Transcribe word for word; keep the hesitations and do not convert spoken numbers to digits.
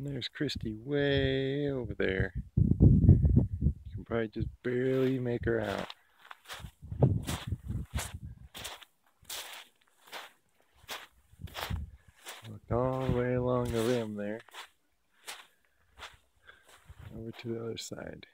And there's Christy way over there. You can probably just barely make her out. Look all the way along the rim there. Over to the other side.